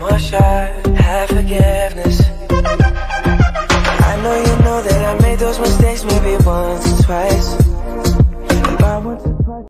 more shot, have forgiveness. I know that I made those mistakes maybe once or twice.